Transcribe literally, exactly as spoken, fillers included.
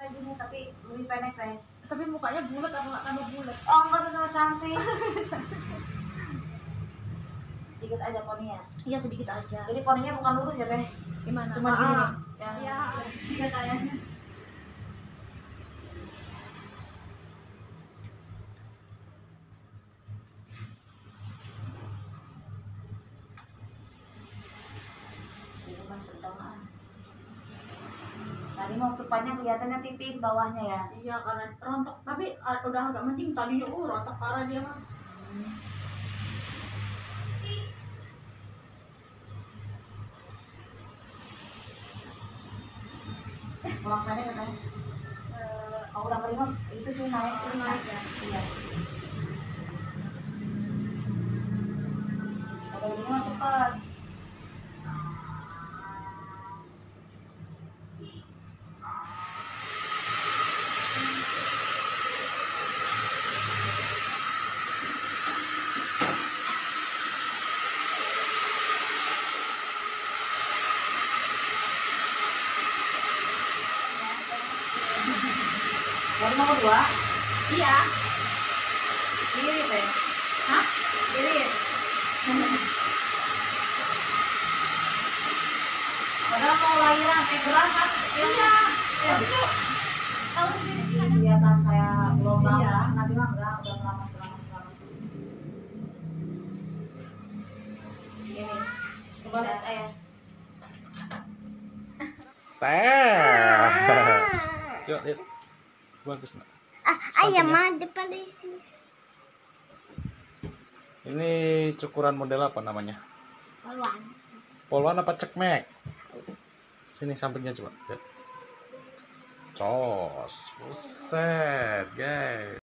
gini tapi lebih pendek deh. Tapi mukanya bulat apa nggak tambah bulat? Oh enggak, terlalu cantik. Sedikit aja poninya. Iya sedikit aja. Jadi poninya bukan lurus ya teh? Gimana? Cuman gini nih. Yang Iya. jika kayaknya. Sedikit mas sedang ah. Tadi waktu panjang kelihatannya tipis bawahnya ya. Iya karena rontok, tapi uh, udah agak mending tadinya uh rontok parah dia mah. Hmm. Pulang pendek katanya. Uh, Oh udah kelima itu sih naik sih naik ya. Iya. Udah kelima cepat. Baru mau dua? iya. Irit ya? Hah? Irit. Padahal mau lahiran, eh berat kan? Iya. Ya, Itu tahu sendiri sih kadang. kelihatan kayak gelombang Iya. kan? Nanti mah enggak, udah keramas keramas keramas. Ini, coba lihat ayah. Teh. Coba lihat. Bagus nak. Ah, ayam ada pada sini. Ini cukuran model apa namanya? Poluan. Polwan apa cekmek? Sini sampingnya coba. Lihat. Cos. Buset, guys.